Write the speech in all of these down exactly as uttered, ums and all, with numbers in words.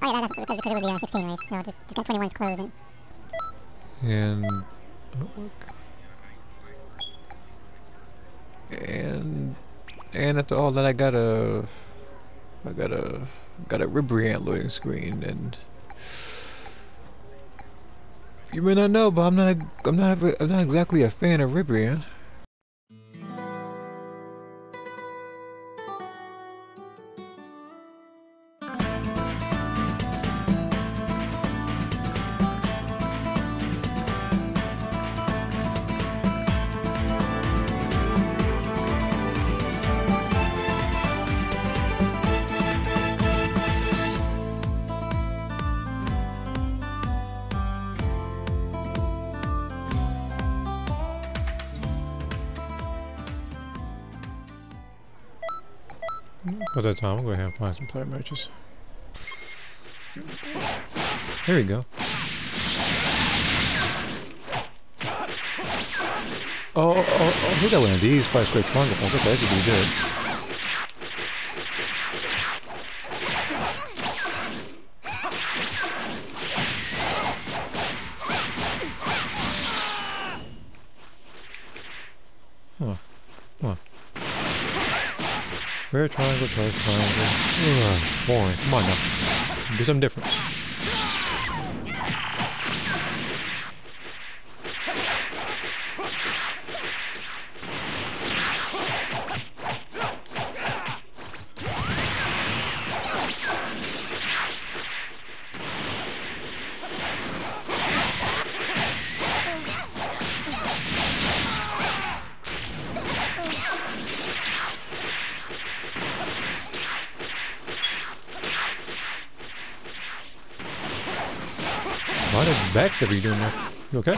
Oh yeah, that's because, because it was the uh, sixteen, right? So just got twenty-one's closing. And and and after all that, I got a I got a got a Ribriant loading screen, and you may not know, but I'm not a, I'm not a, I'm not exactly a fan of Ribriant. By that time, I'm going to have to find some player matches. There we go. Oh, oh, oh, I think I went on these five square triangle points. Okay, that should be good. Huh. Huh. Square triangle, charge triangle. Ugh, boring. Come on now. Do something different. Why the backstab are you doing there? You okay?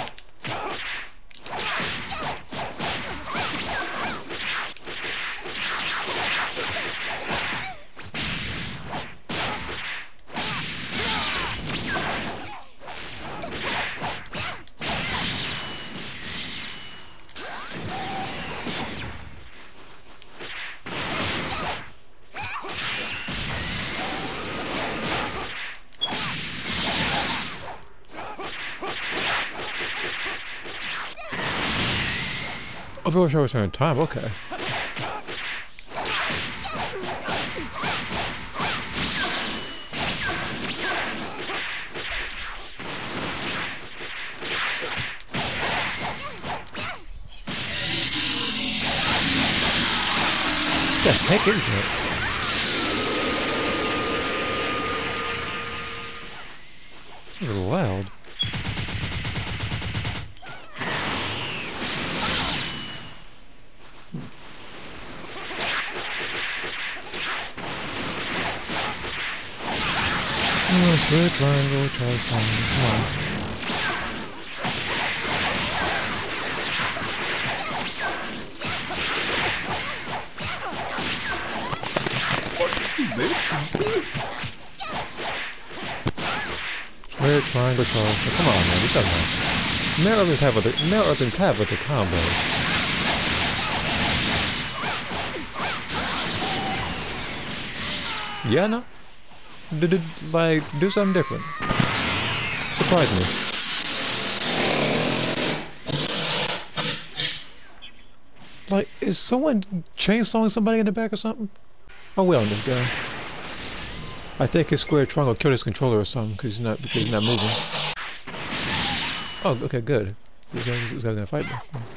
Oh, I wish I was on time, okay. What the heck is that? It's a little loud. Oh, square triangle, charge triangle, come on. Square triangle, charge. Oh, come on, man, do something else. Male Earthlings have other male Earthlings have other combos. Yeah, no. D -d like, do something different. Surprise me. Like, is someone chainsawing somebody in the back or something? Oh, well, this guy. I think his square triangle killed his controller or something because he's not because he's not moving. Oh, okay, good. This guy's, this guy's gonna fight me.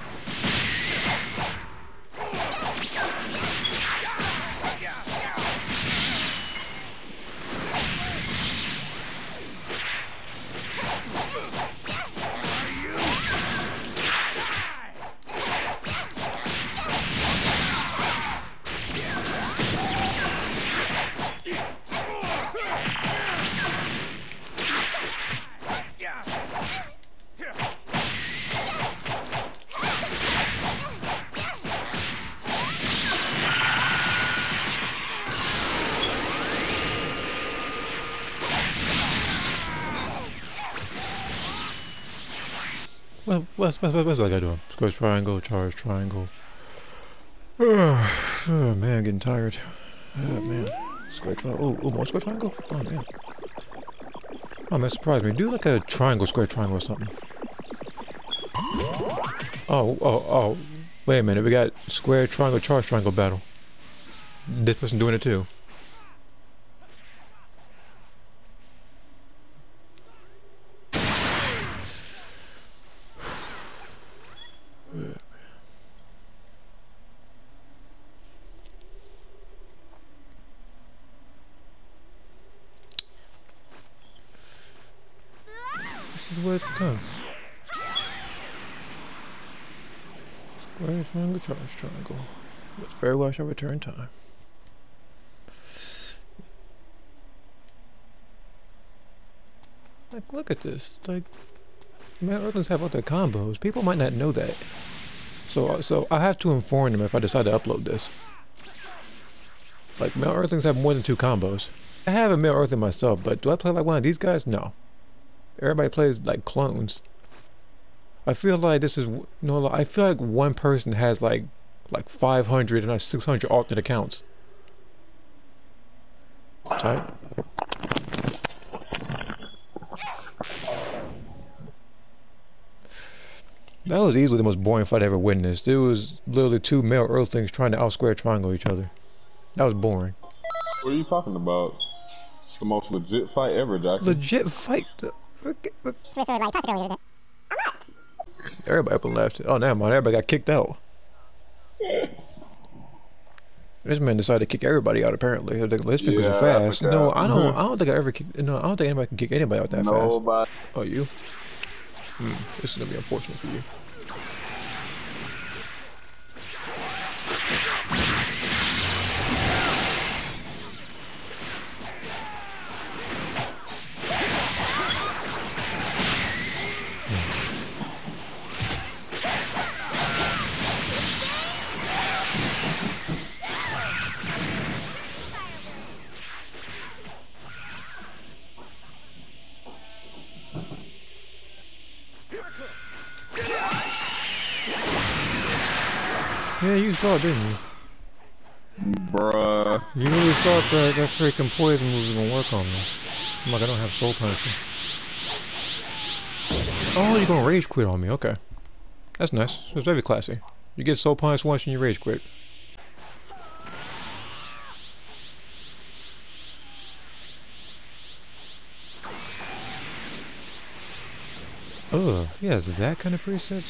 What, what's, what's, what's that guy doing? Square triangle, charge triangle. Oh, oh man, I'm getting tired. Oh man. Square triangle. Oh, oh, more square triangle? Oh man. Oh man, surprise me. Do like a triangle, square, triangle or something. Oh, oh, oh. Wait a minute. We got square, triangle, charge, triangle battle. This person doing it too. This is where it's come. Square, triangle, charge, triangle. Let's very well shall return time. Like, look at this. Like, man, Earthlings have other combos. People might not know that. So, so I have to inform them if I decide to upload this. Like, male Earthlings have more than two combos. I have a male Earthling myself, but do I play like one of these guys? No. Everybody plays like clones. I feel like this is, you know, I feel like one person has like, like five hundred and six hundred alternate accounts. Tight. That was easily the most boring fight I ever witnessed. It was literally two male Earthlings trying to out-square triangle each other. That was boring. What are you talking about? It's the most legit fight ever, Jockey. Legit fight? Switch over like toxic earlier today. Everybody up and left. Oh, never mind. Everybody got kicked out. This man decided to kick everybody out. Apparently, his fingers Yeah, are fast. I No, I don't. I don't think I ever kick. No, I don't think anybody can kick anybody out that Nobody. fast. Oh, you? Hmm. This is gonna be unfortunate for you. Yeah, you saw it, didn't you? Bruh. You really thought that that freaking poison move was gonna work on me. I'm like, I don't have soul punishing. Oh, you're gonna rage quit on me, okay. That's nice. It's very classy. You get soul punished once and you rage quit. Ugh, he has that kind of presets?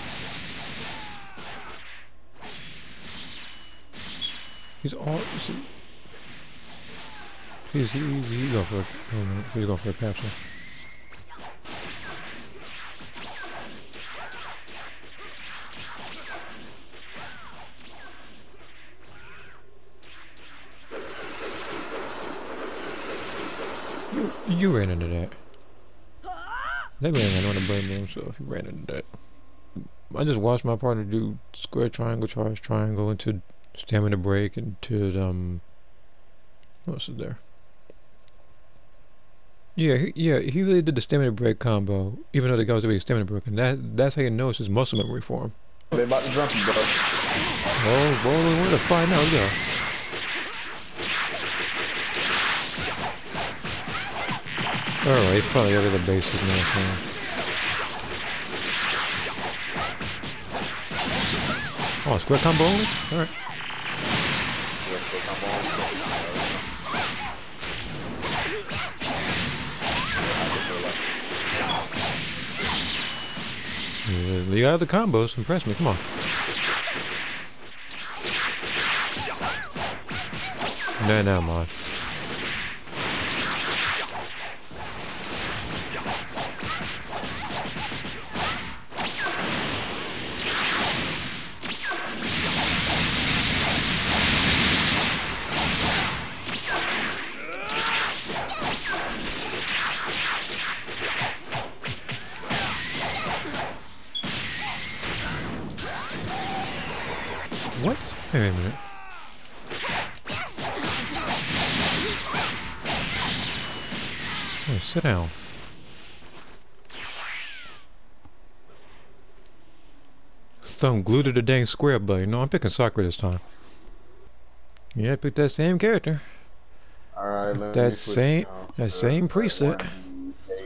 He's all... He's, he's, he's going for a... Oh no, he's going for a capsule. You, you ran into that. That man ain't gonna blame himself. He ran into that. I just watched my partner do square, triangle, charge, triangle into stamina break into um. What else is there? Yeah, he, yeah, he really did the stamina break combo, even though the guy was already stamina broken. That that's how you know it's his muscle memory for him. They about to jump you, bro. Oh, well, we're gonna find out, yeah. Alright, he's probably over the basic now. So. Oh, square combo only? Alright. Yeah, you got the combos, impress me, come on. No, no, man. What? Wait a minute. Hey, sit down. Thumb glued to the dang square button. No, I'm picking Sakura this time. Yeah, I picked that same character. Alright, let That me switch same, now. that same preset.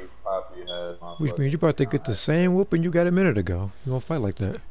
Which means you about to get the same whooping you got a minute ago. You don't fight like that.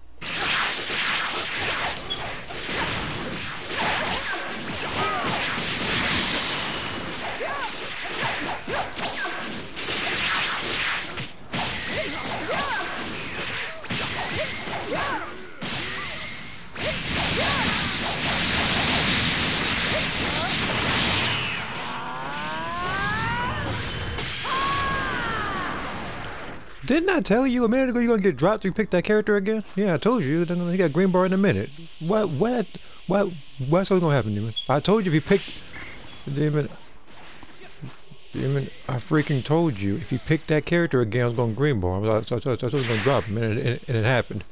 Didn't I tell you a minute ago you're gonna get dropped if you pick that character again? Yeah, I told you. Then he got green bar in a minute. What? What? What? What's gonna happen to me? I told you if you pick. Damn it. Damn it. I freaking told you if you pick that character again, I was gonna green bar. I was, I, I, I, I was gonna drop him, and it, and it happened.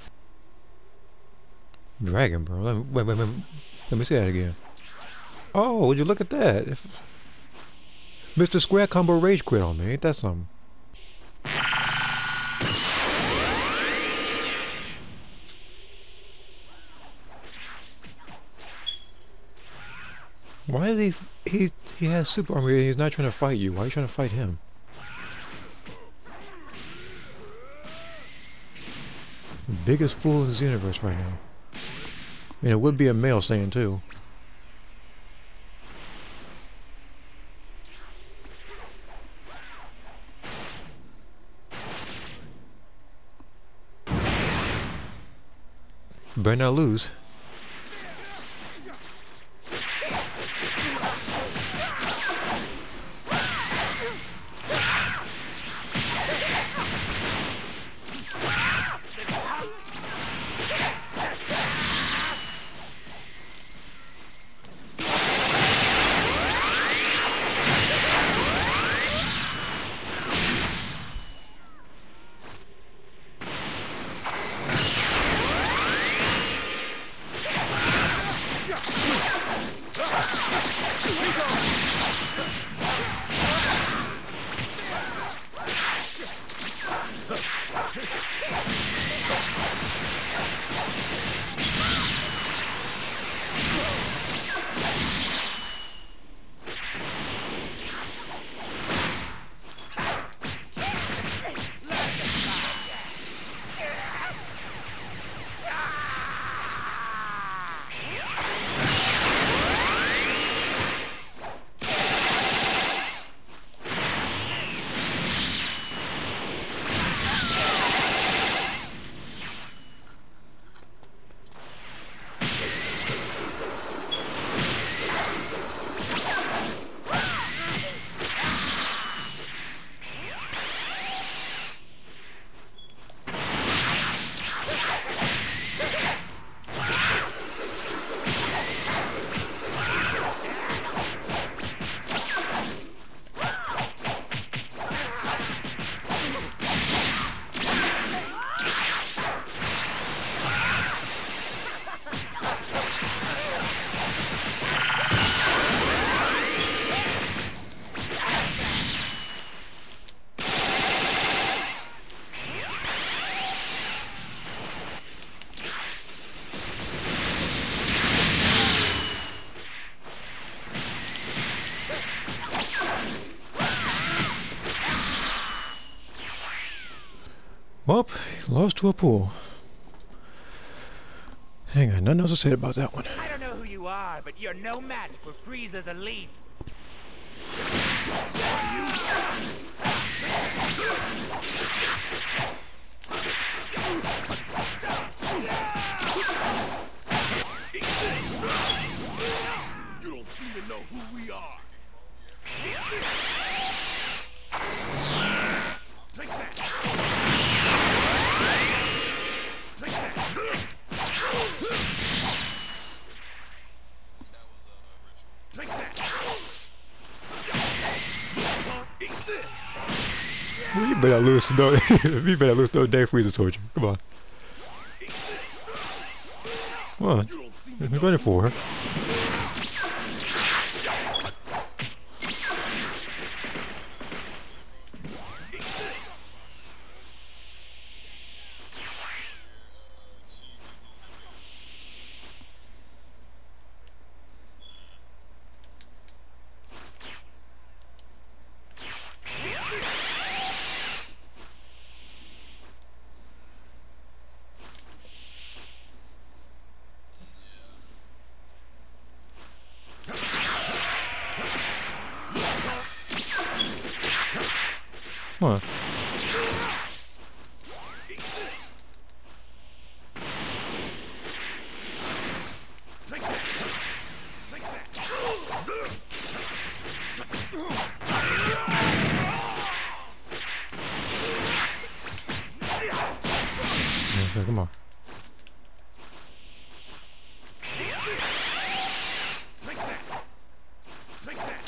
Dragon, bro. Let me, wait, wait, wait. Let me see that again. Oh, would you look at that? If Mister Square Combo rage quit on me. Ain't that something? Why is he, he, he has super armor, he's not trying to fight you, why are you trying to fight him? The biggest fool in Xenoverse right now. I mean, it would be a male saying too. Better not lose. Well, lost to a pool. Hang on, nothing else to say about that one. I don't know who you are, but you're no match for Frieza's elite. You don't seem to know who we are. Take that. Take that. Take that. Eat this. Well, you better lose no. You better lose no day Frieza torture. Come on. Come on. I'm going for her. Come on. Take that. Take that. Okay, come on. Take that. Take that.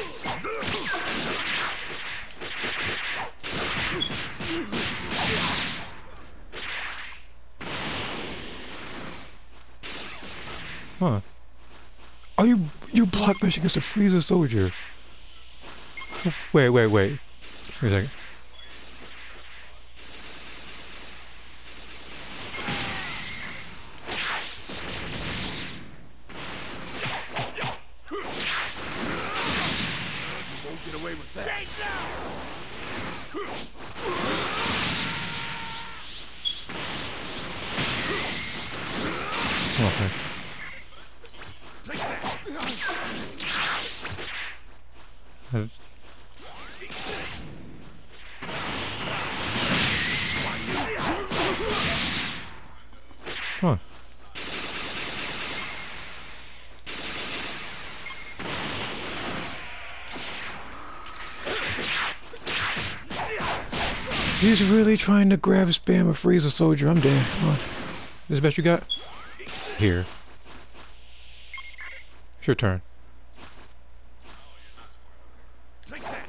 Huh. Oh, you you block mash against a freezer soldier. Wait, wait, wait. Wait a second. You won't get away with that. Change now. Okay. Take that. Uh, Huh. He's really trying to grab spam a freezer soldier. I'm dead. Come on. This is the best you got? Here. It's your turn. Take that.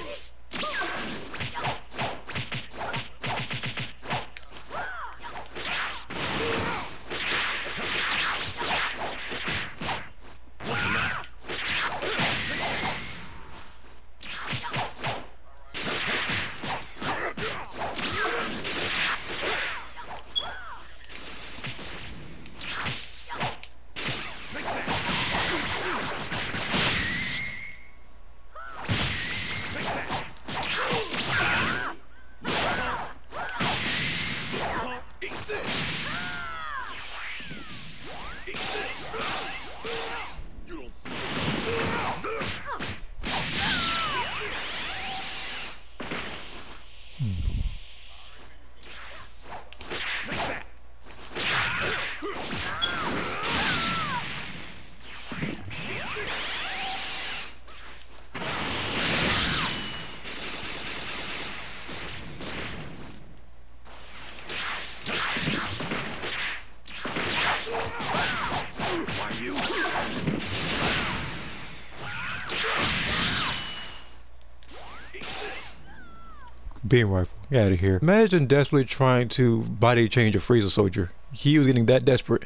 Beam rifle. Get out of here. Imagine desperately trying to body change a freezer soldier. He was getting that desperate.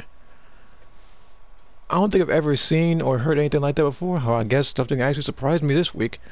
I don't think I've ever seen or heard anything like that before. Oh, I guess something actually surprised me this week.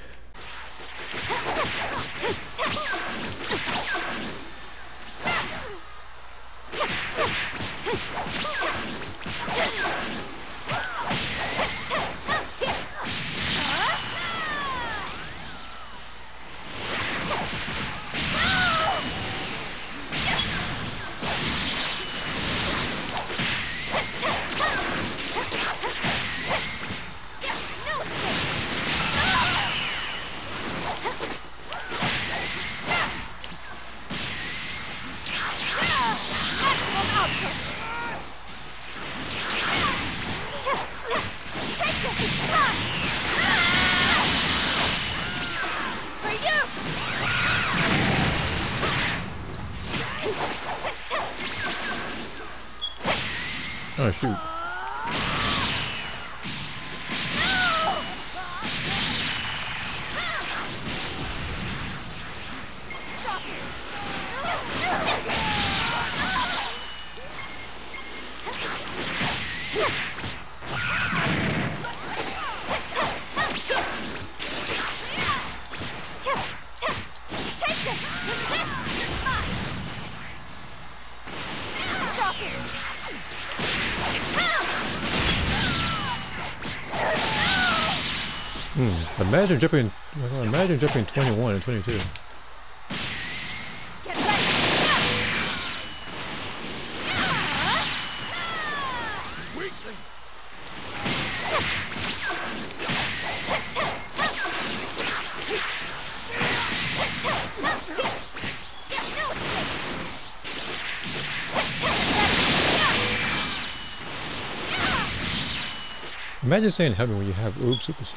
Oh shoot. Hmm. Imagine jumping. Imagine jumping twenty-one and twenty-two. Imagine saying help me when you have oops supers.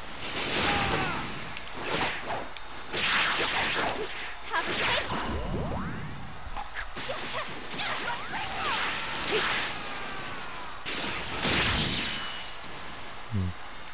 Hmm.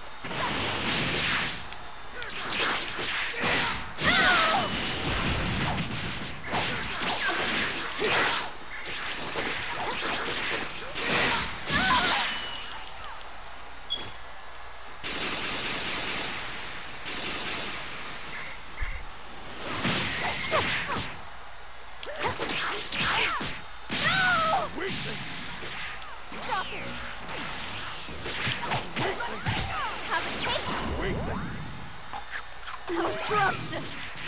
How scrumptious!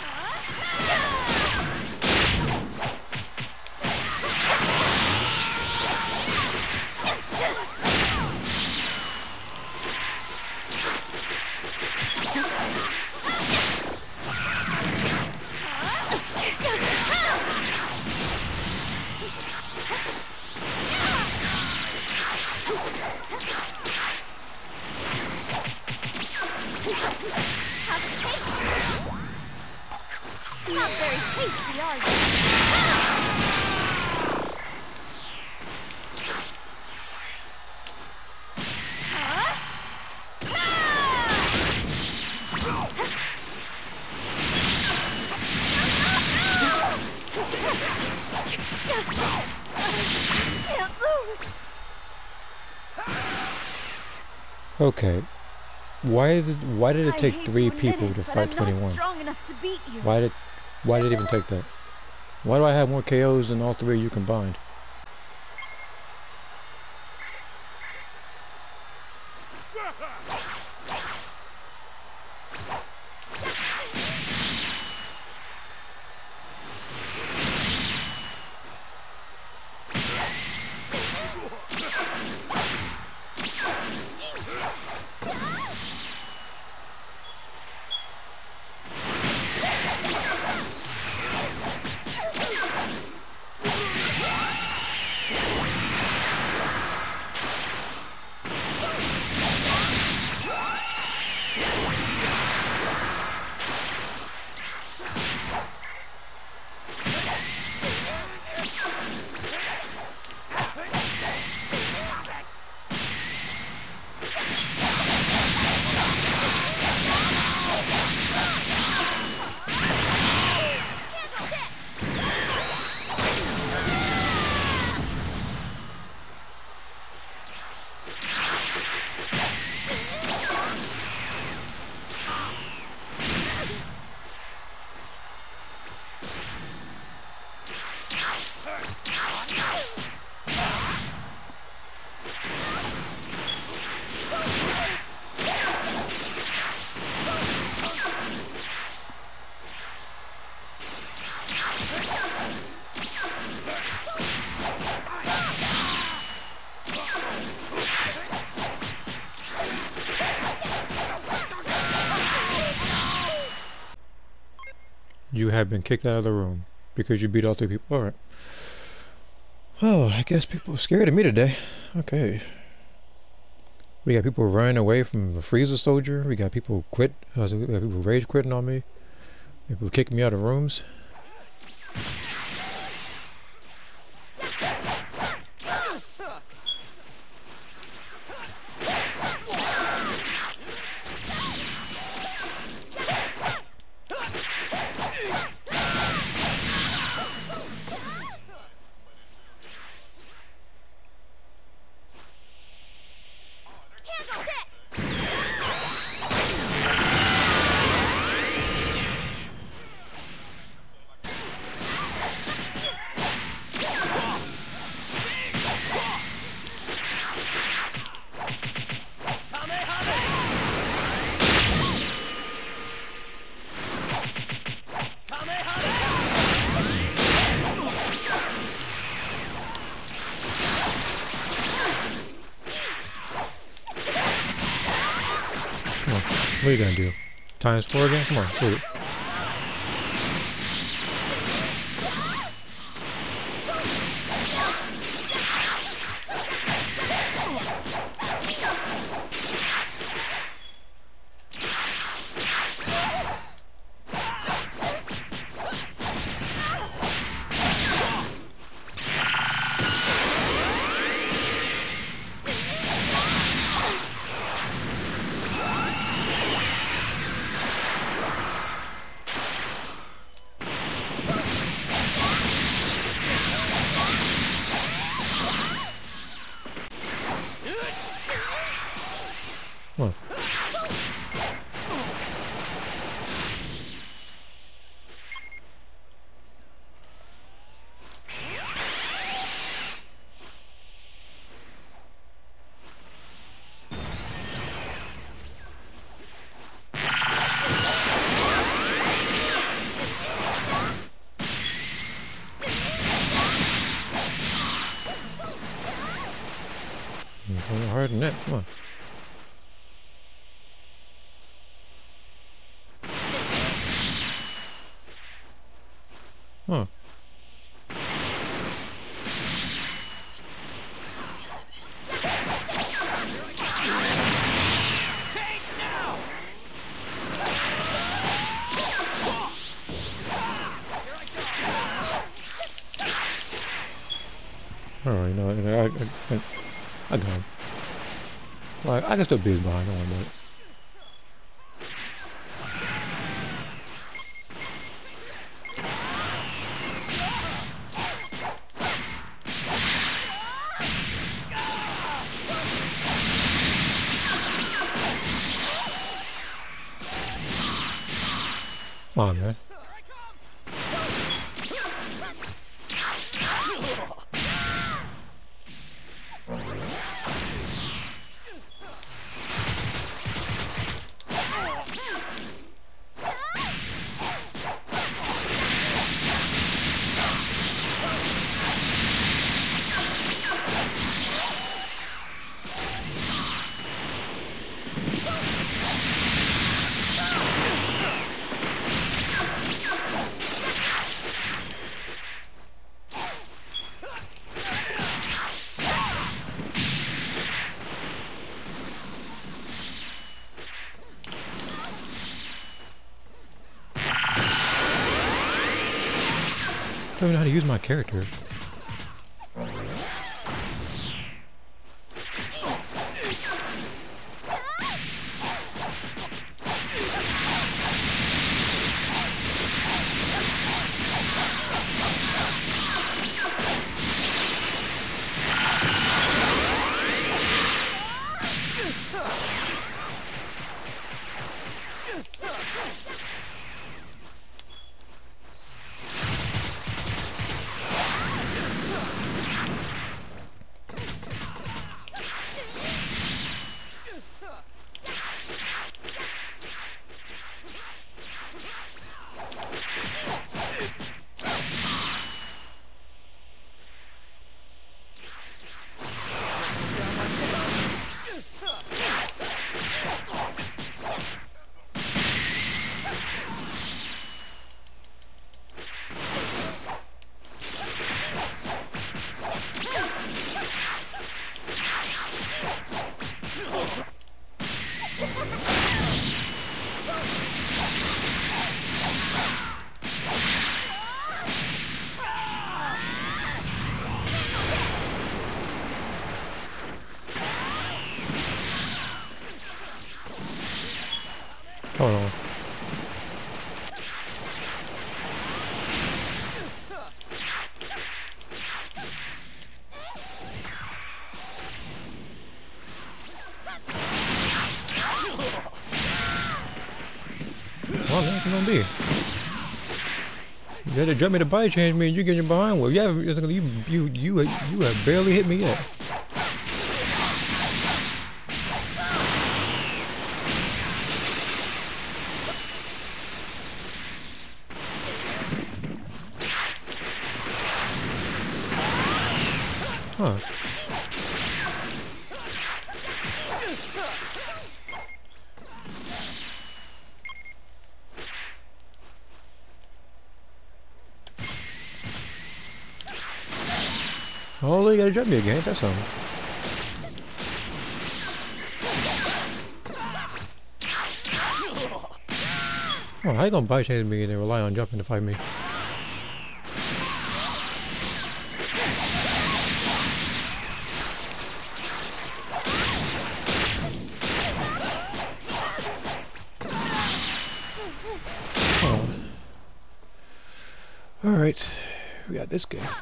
Not very tasty, are you? Huh? Can't lose. Okay. Why is it? Why did it I take hate three to admit people it, to but fight I'm twenty-one? not strong enough to beat you. Why did? Why did it even take that? Why do I have more K Os than all three of you combined? You have been kicked out of the room because you beat all three people. Alright. Oh, I guess people are scared of me today. Okay. We got people running away from the freezer soldier. We got people quit. Uh, we got people rage quitting on me. People kicking me out of rooms. What are you gonna do? Times four again? Come on, do it. than that. Come on. Huh. Alright, no, I, I, I, I got him. Like, I can still beat his behind, don't worry about it. Come on, man. I don't even know how to use my character. Hold on. Well, that's gonna be. You gotta jump me to body change me and you get your behind. Well, yeah, you you you you have barely hit me yet. Huh. Oh, you gotta jump me again. That's something. Oh, how you gonna bite chase me and then rely on jumping to fight me? Oh. Alright, we got this game.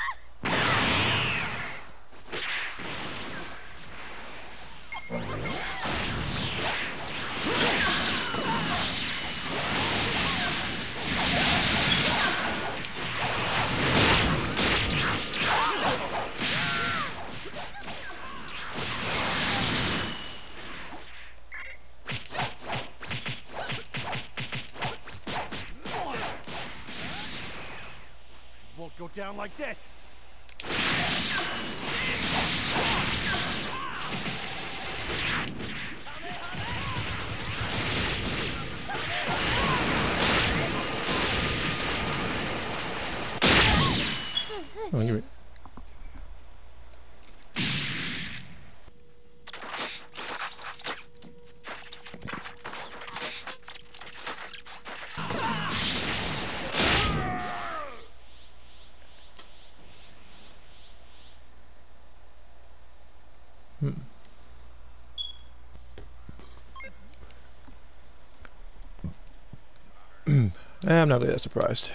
Won't go down like this. Oh, give it. Hmm. I'm not really that surprised.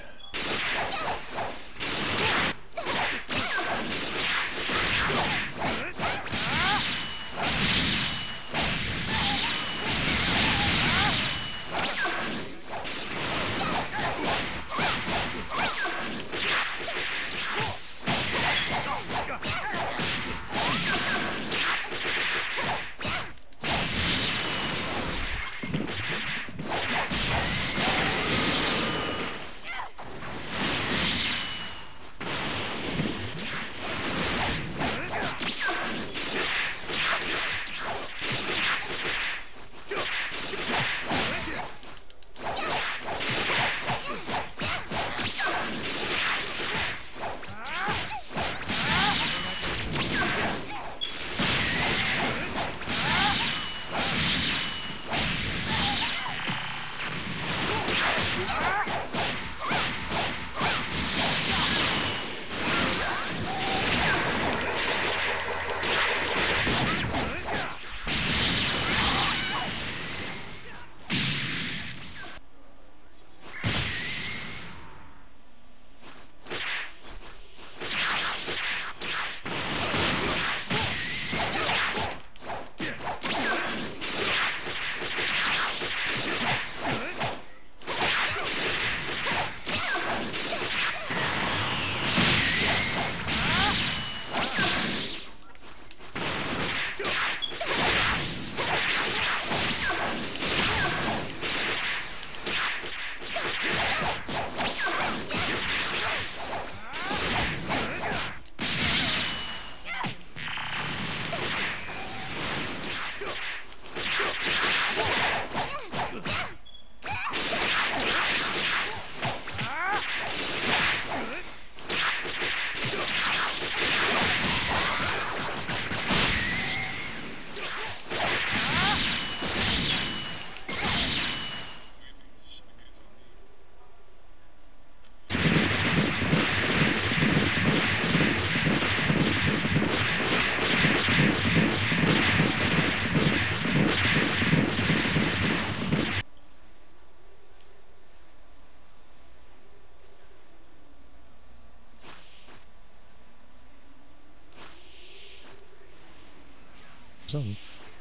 Something.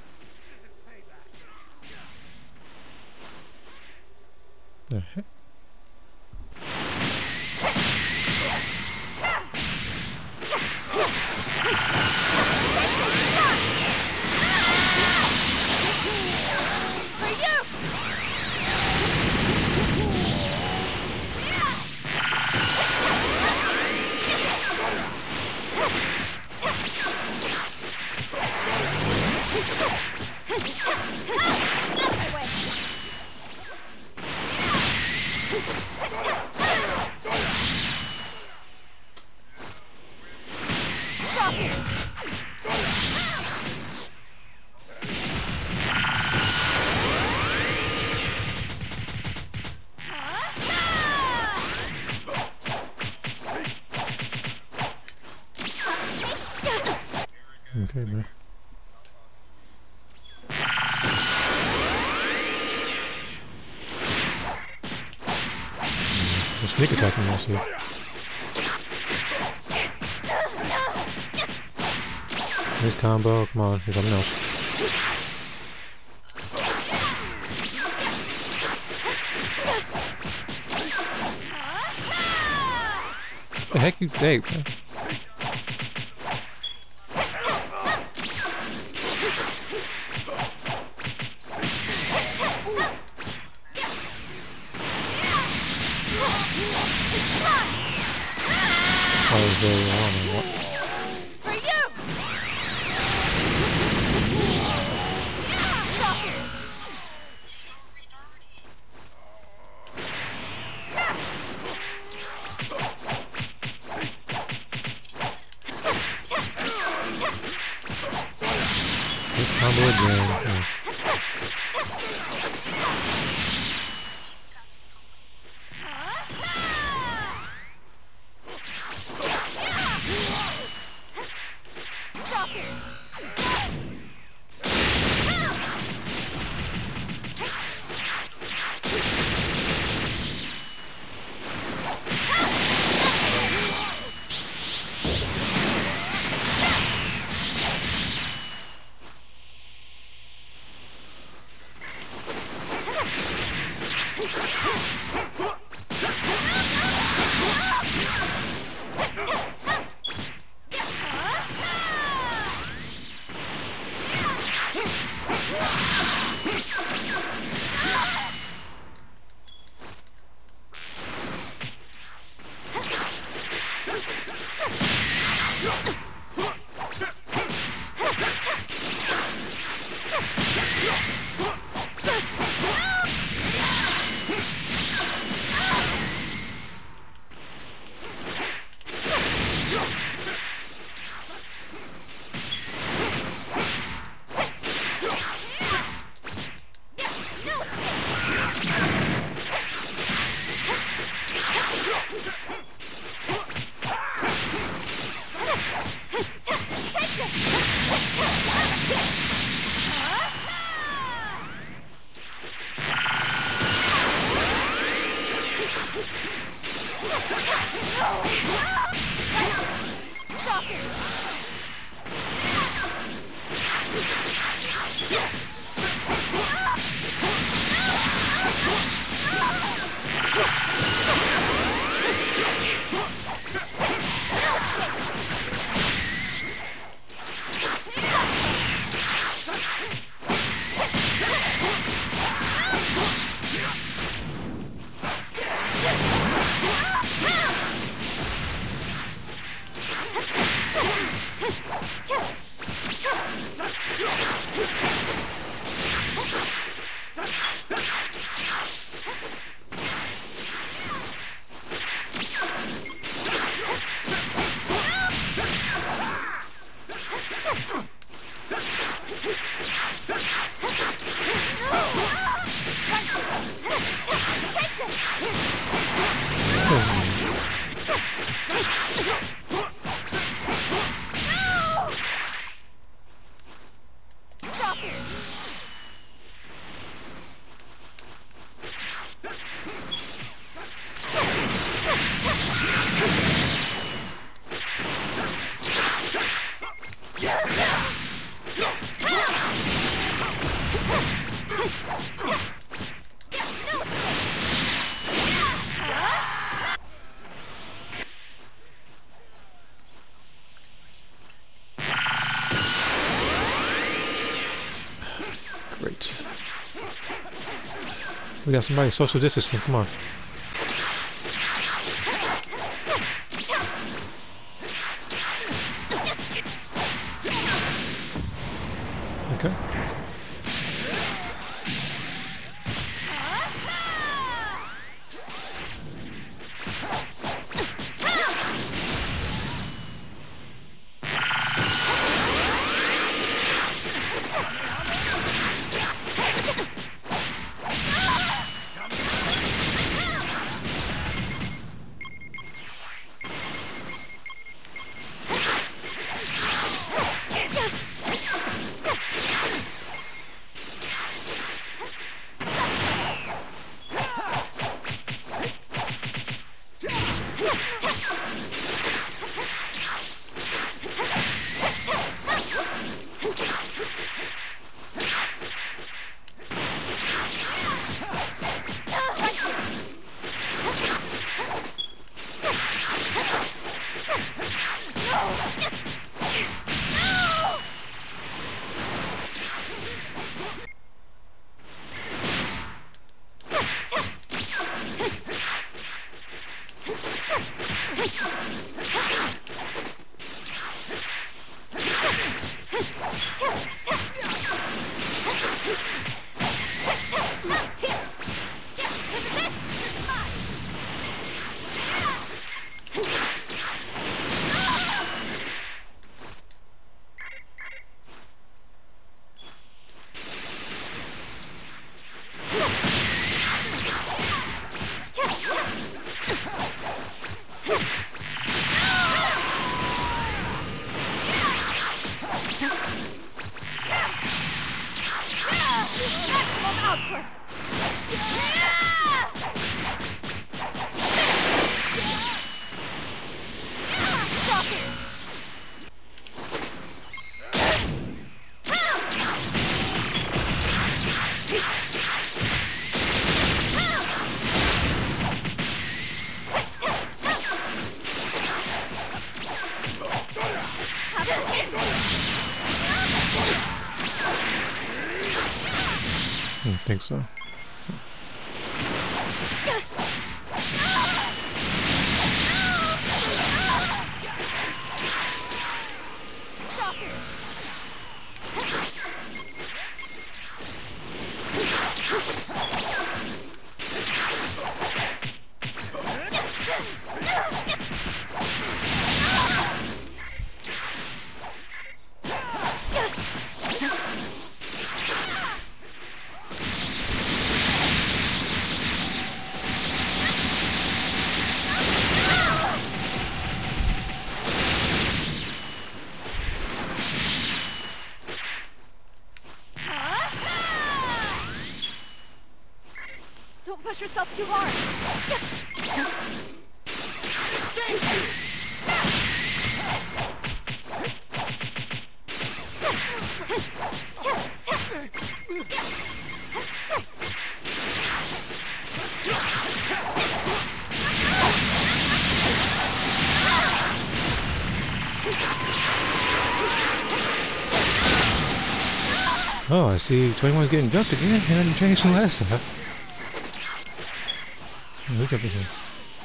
The heck? Okay, man. The sneak attacking us here. Nice combo, come on, here's something else. What the heck you take, man? I was very wrong on that. For you! game. Yeah. Great. We got somebody social distancing. Come on. Okay. think so. Don't push yourself too hard. Oh, I see twenty-one's getting jumped again, and I didn't change the last time. Look up again.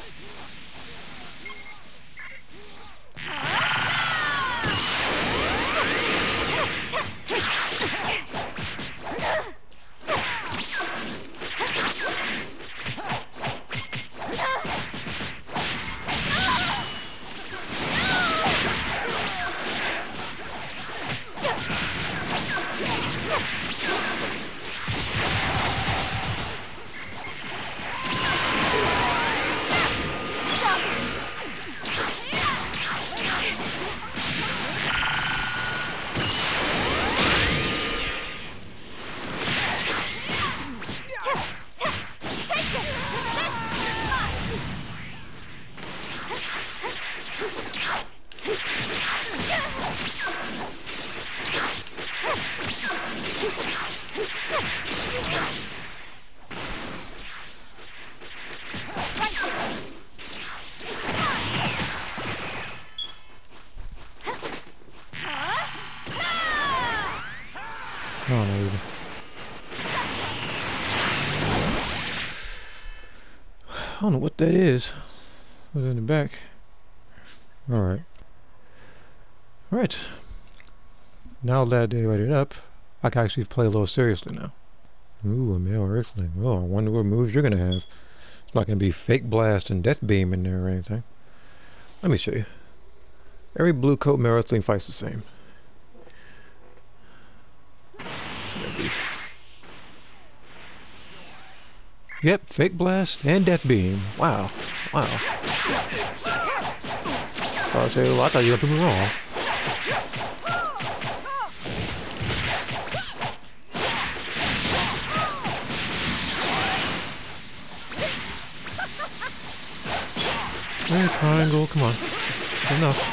I don't know either. I don't know what that is. What's in the back? Alright. Alright. Now that they write it up, I can actually play a little seriously now. Ooh, a male Earthling. Oh, I wonder what moves you're gonna have. It's not gonna be Fake Blast and Death Beam in there or anything. Let me show you. Every blue coat male Earthling fights the same. Yep, Fake Blast and Death Beam. Wow. Wow. I'll say, well, I thought you got people wrong. Hey, triangle, come on. Enough.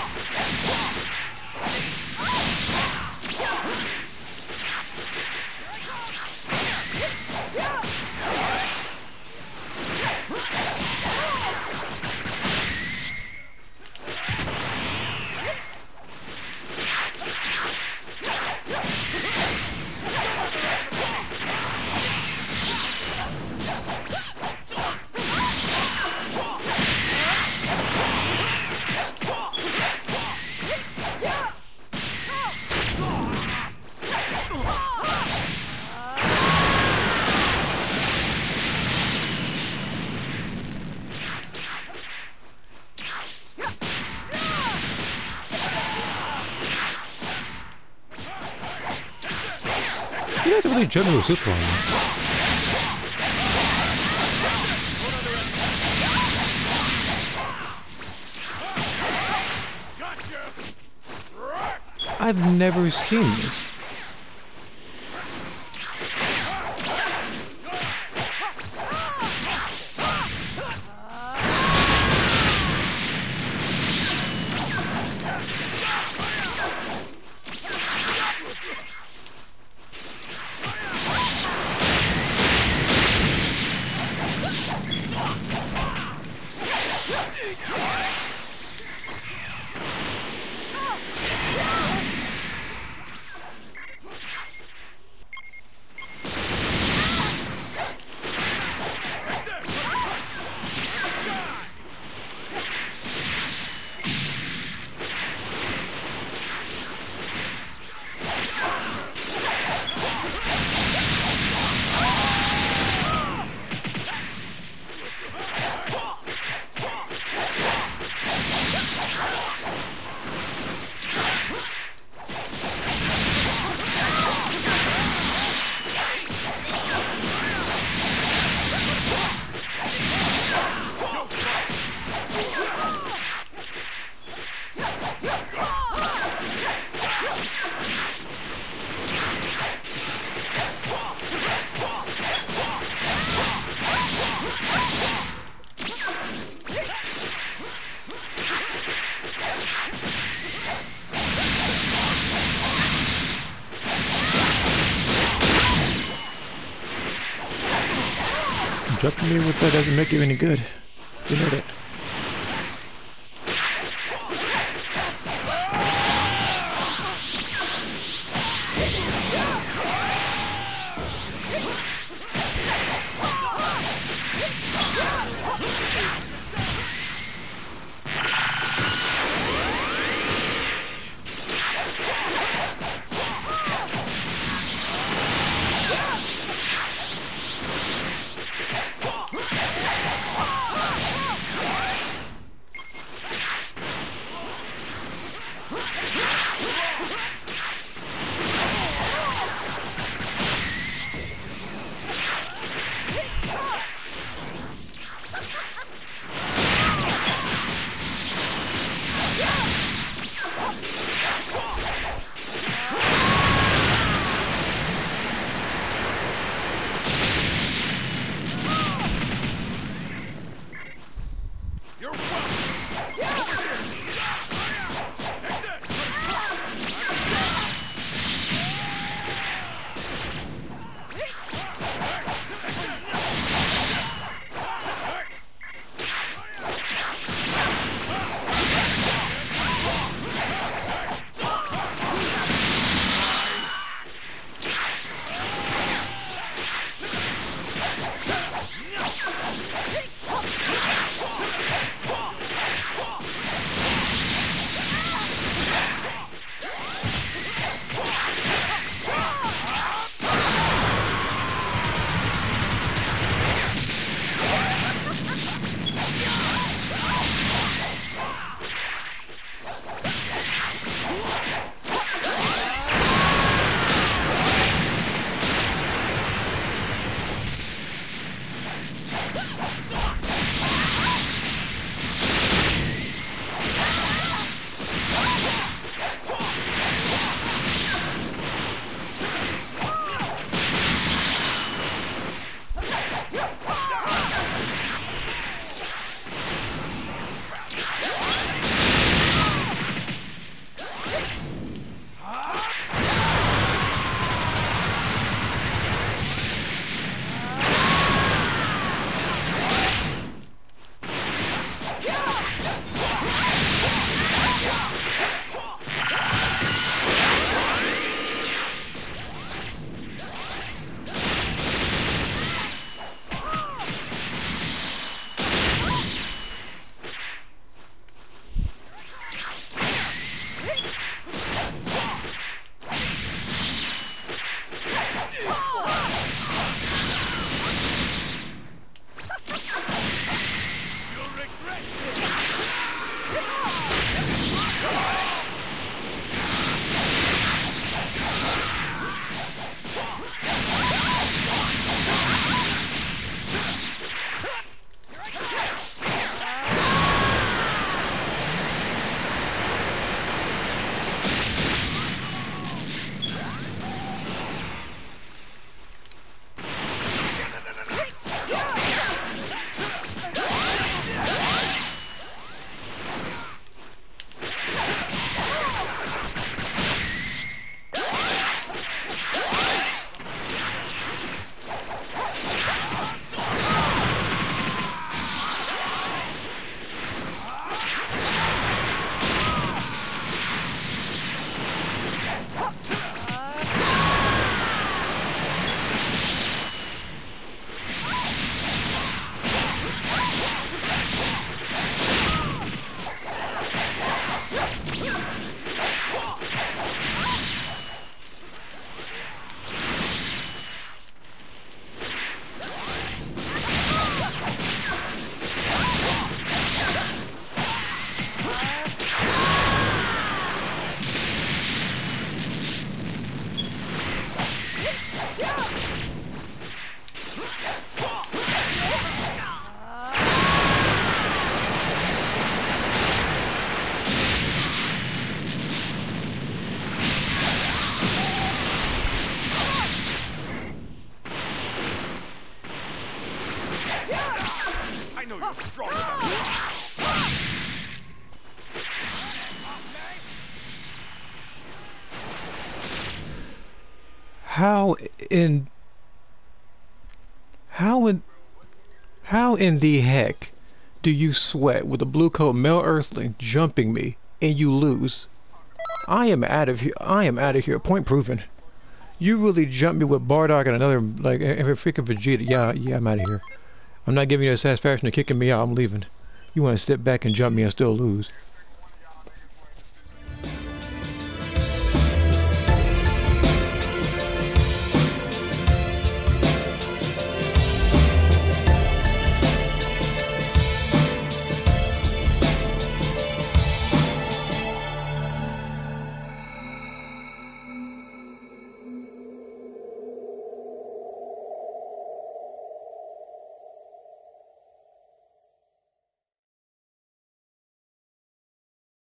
You guys really jumped into a zip line. I've never seen this. Jumping me with that doesn't make you any good. You know that. How in how in How in the heck do you sweat with a blue coat male earthling jumping me and you lose? I am out of here. I am out of here. Point proven. You really jumped me with Bardock and another, like, every freaking Vegeta. Yeah, yeah, I'm out of here. I'm not giving you the satisfaction of kicking me out. I'm leaving. You want to sit back and jump me and still lose.